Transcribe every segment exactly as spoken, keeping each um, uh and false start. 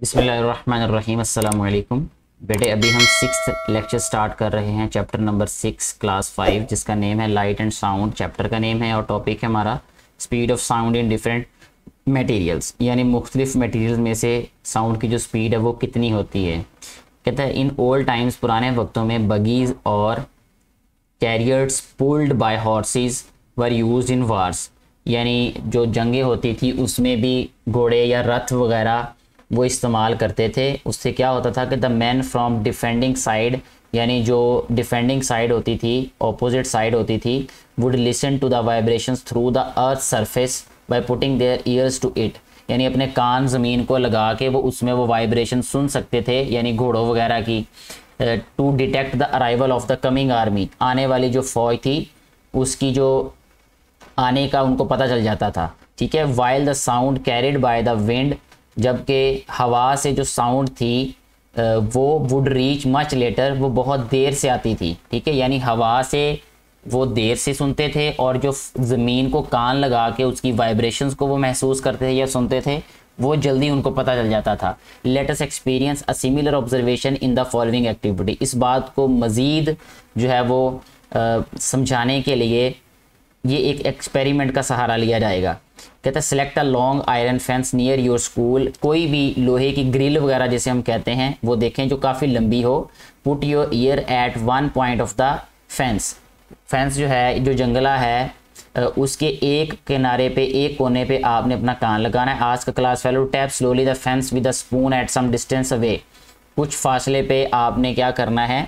बिस्मिल्लाहिर्रहमानिर्रहीम अस्सलाम वालेकुम। बेटे अभी हम सिक्स्थ लेक्चर स्टार्ट कर रहे हैं, chapter number six class five, जिसका नेम है लाइट एंड साउंड। चैप्टर का नेम है और टॉपिक है हमारा speed of sound in different materials, यानी मुख्तलिफ मटेरियल में से साउंड की जो स्पीड है वो कितनी होती है। कहता है इन ओल्ड टाइम्स, पुराने वक्तों में बगीज और carriers pulled by horses were used in wars, यानी जो जंगें होती थी उसमें भी घोड़े या रथ वगैरह वो इस्तेमाल करते थे। उससे क्या होता था कि the man from defending side, यानी जो डिफेंडिंग साइड होती थी, ऑपोजिट साइड होती थी, would listen to the vibrations through the earth surface by putting their ears to it, यानी अपने कान ज़मीन को लगा के वो उसमें वो वाइब्रेशन सुन सकते थे, यानी घोड़ों वगैरह की। To detect the arrival of the coming army, आने वाली जो फौज थी उसकी जो आने का उनको पता चल जाता था। ठीक है। While the sound carried by the wind, जबकि हवा से जो साउंड थी वो वुड रीच मच लेटर, वो बहुत देर से आती थी। ठीक है, यानी हवा से वो देर से सुनते थे और जो ज़मीन को कान लगा के उसकी वाइब्रेशंस को वो महसूस करते थे या सुनते थे वो जल्दी उनको पता चल जाता था। Let us experience a similar observation in the following activity, इस बात को मज़ीद जो है वो आ, समझाने के लिए ये एक एक्सपेरिमेंट का सहारा लिया जाएगा। कहता है select a long iron fence near your school, कोई भी लोहे की ग्रिल वगैरह जैसे हम कहते हैं वो देखें जो काफ़ी लंबी हो। Put your ear at one point of the fence, fence जो है जो जंगला है उसके एक किनारे पे, एक कोने पे आपने अपना कान लगाना है। आज का class fellow tap slowly the fence with the spoon at some distance away, कुछ फासले पे आपने क्या करना है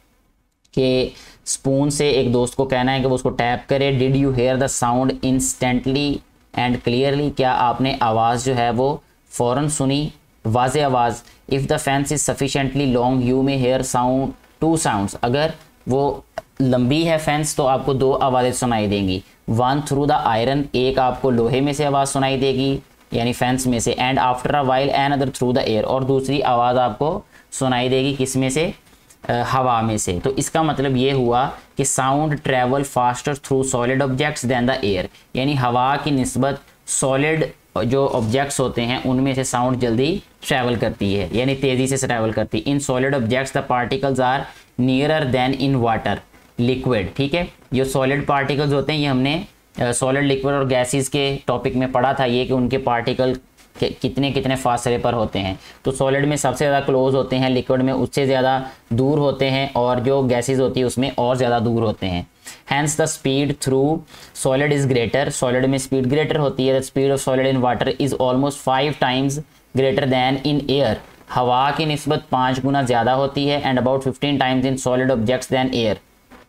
कि स्पून से एक दोस्त को कहना है कि वो उसको टैप करे। Did you hear the sound instantly and clearly, क्या आपने आवाज़ जो है वो फ़ौरन सुनी, वाज़े आवाज़। If the fence is sufficiently long you may hear sound two sounds, अगर वो लंबी है फेंस तो आपको दो आवाज़ें सुनाई देंगी। वन थ्रू द आयरन, एक आपको लोहे में से आवाज़ सुनाई देगी यानी फेंस में से। And after a while and other through the air, और दूसरी आवाज़ आपको सुनाई देगी किस में से, हवा में से। तो इसका मतलब ये हुआ कि sound travel faster through solid objects than the air, यानी हवा की निस्बत सॉलिड जो ऑब्जेक्ट्स होते हैं उनमें से साउंड जल्दी ट्रैवल करती है, यानी तेज़ी से ट्रैवल करती है। In solid objects the particles are nearer than in water liquid. ठीक है, जो सॉलिड पार्टिकल्स होते हैं ये हमने सॉलिड लिक्विड और गैसेस के टॉपिक में पढ़ा था ये कि उनके पार्टिकल कितने कितने फासले पर होते हैं। तो सॉलिड में सबसे ज़्यादा क्लोज होते हैं, लिक्विड में उससे ज़्यादा दूर होते हैं, और जो गैसेस होती है उसमें और ज़्यादा दूर होते हैं। Hence the speed through solid is greater, solid में स्पीड ग्रेटर होती है। The speed of solid in water is almost five times greater than in air, हवा की निस्बत पाँच गुना ज़्यादा होती है। And about fifteen times in solid objects than air,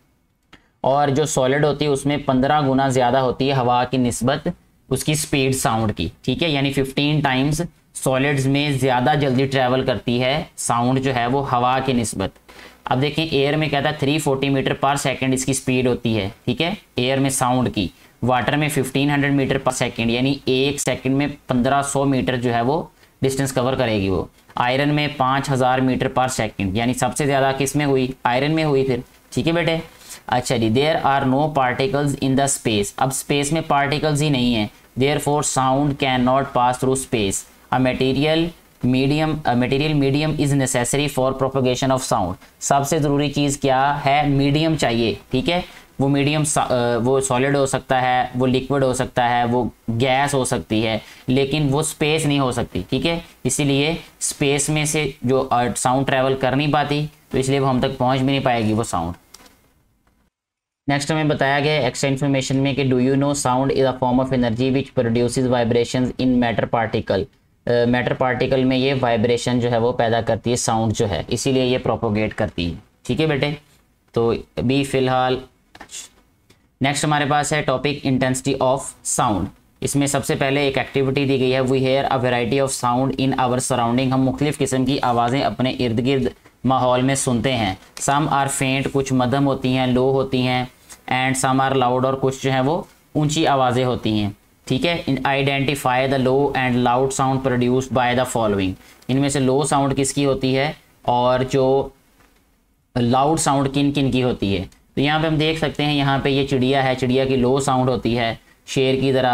और जो सॉलिड होती है उसमें पंद्रह गुना ज़्यादा होती है हवा की निस्बत उसकी स्पीड साउंड की। ठीक है, यानी फिफ्टीन टाइम्स सॉलिड्स में ज़्यादा जल्दी ट्रैवल करती है साउंड जो है वो हवा की निस्बत। अब देखें एयर में कहता है थ्री फोर्टी मीटर पर सेकंड इसकी स्पीड होती है। ठीक है, एयर में साउंड की। वाटर में फिफ्टीन हंड्रेड मीटर पर सेकंड, यानी एक सेकंड में पंद्रह सौ मीटर जो है वो डिस्टेंस कवर करेगी वो। आयरन में पाँच हज़ार मीटर पर सेकंड, यानी सबसे ज़्यादा किस में हुई, आयरन में हुई फिर। ठीक है बेटे, अच्छा जी। There are no particles in the space, अब स्पेस में पार्टिकल्स ही नहीं है। Therefore sound can not pass through space, a material medium material medium is necessary for propagation of sound, सबसे ज़रूरी चीज़ क्या है, मीडियम चाहिए। ठीक है, वो मीडियम वो सॉलिड हो सकता है, वो लिक्विड हो सकता है, वो गैस हो सकती है, लेकिन वो स्पेस नहीं हो सकती। ठीक है, इसीलिए स्पेस में से जो साउंड ट्रैवल कर नहीं पाती तो इसलिए वो हम तक पहुँच भी नहीं पाएगी वो साउंड। नेक्स्ट हमें बताया गया एक्स्ट्रा इन्फॉर्मेशन में कि do you know sound is a form of energy which produces vibrations in matter particle, matter particle में ये वाइब्रेशन जो है वो पैदा करती है साउंड जो है, इसीलिए ये प्रोपोगेट करती है। ठीक है बेटे, तो अभी फ़िलहाल नेक्स्ट हमारे पास है टॉपिक इंटेंसिटी ऑफ साउंड। इसमें सबसे पहले एक एक्टिविटी दी गई है, we hear a variety of sound in our surrounding, हम मुख्तलिफ़ किस्म की आवाज़ें अपने इर्द गिर्द माहौल में सुनते हैं। सम आर फेंट, कुछ मध्यम होती हैं, लो होती हैं, एंड सम आर लाउड, और कुछ जो है वो ऊंची आवाज़ें होती हैं। ठीक है, identify the low and loud sound produced by the following, इनमें से लो साउंड किसकी होती है और जो लाउड साउंड किन किन की होती है। तो यहाँ पे हम देख सकते हैं, यहाँ पे ये चिड़िया है, चिड़िया की लो साउंड होती है, शेर की तरह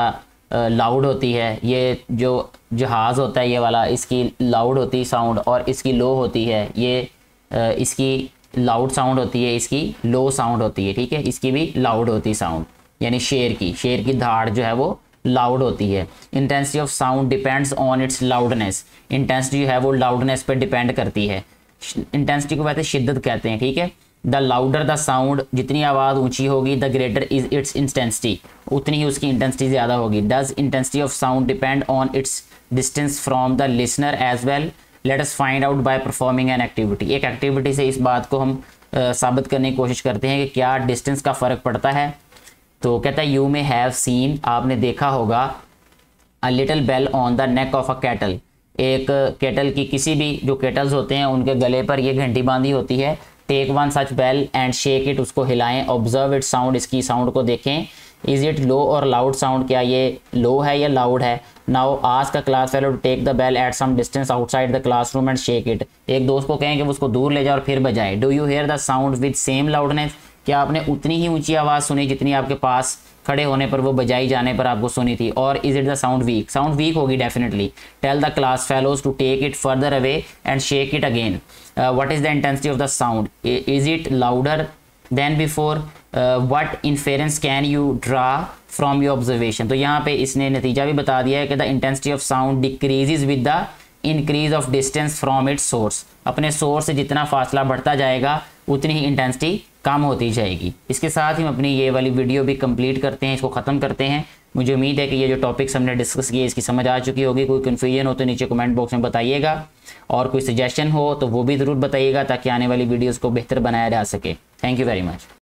लाउड होती है, ये जो जहाज़ होता है ये वाला, इसकी लाउड होती है साउंड और इसकी लो होती है, ये इसकी लाउड साउंड होती है, इसकी लो साउंड होती है, ठीक है, इसकी भी लाउड होती है साउंड, यानी शेर की शेर की धाड़ जो है वो लाउड होती है। Intensity of sound depends on its loudness, intensity जो है वो लाउडनेस पे डिपेंड करती है। इंटेंसिटी को वैसे शिद्दत कहते हैं, ठीक है। द लाउडर द साउंड, जितनी आवाज़ ऊंची होगी, the greater is its intensity, उतनी ही उसकी इंटेंसिटी ज़्यादा होगी। Does intensity of sound depend on its distance from the listener as well, let us find out by performing an activity. एक एक्टिविटी से इस बात को हम साबित करने की कोशिश करते हैं कि क्या डिस्टेंस का फ़र्क पड़ता है। तो कहता है यू मे हैव सीन, आपने देखा होगा, a little bell on the neck of a cattle, एक कैटल की, किसी भी जो कैटल्स होते हैं उनके गले पर ये घंटी बांधी होती है। Take one such bell and shake it, उसको हिलाएं। ऑब्जर्व इट साउंड, इसकी साउंड को देखें। इज इट लो और लाउड साउंड, क्या ये लो है या लाउड है। Now ask a class fellow to take the bell at some distance outside the classroom and shake it, एक दोस्त को कहें कि वो उसको दूर ले जाए और फिर बजाए। Do you hear the sound with same loudness, क्या आपने उतनी ही ऊंची आवाज़ सुनी जितनी आपके पास खड़े होने पर, वो बजाई जाने पर आपको सुनी थी। और is it the sound weak, sound weak होगी definitely. Tell the class fellows to take it further away and shake it again. What is the intensity of the sound, is it louder than before, what inference can you draw from your observation. तो यहाँ पे इसने नतीजा भी बता दिया है कि the intensity of sound decreases with the increase of distance from its source, अपने सोर्स से जितना फासला बढ़ता जाएगा उतनी ही इंटेंसिटी कम होती जाएगी। इसके साथ ही हम अपनी ये वाली वीडियो भी कंप्लीट करते हैं, इसको ख़त्म करते हैं। मुझे उम्मीद है कि ये जो टॉपिक्स हमने डिस्कस किए इसकी समझ आ चुकी होगी। कोई कन्फ्यूजन हो तो नीचे कमेंट बॉक्स में बताइएगा, और कोई सजेशन हो तो वो भी ज़रूर बताइएगा ताकि आने वाली वीडियोज़ को बेहतर बनाया जा सके। Thank you very much.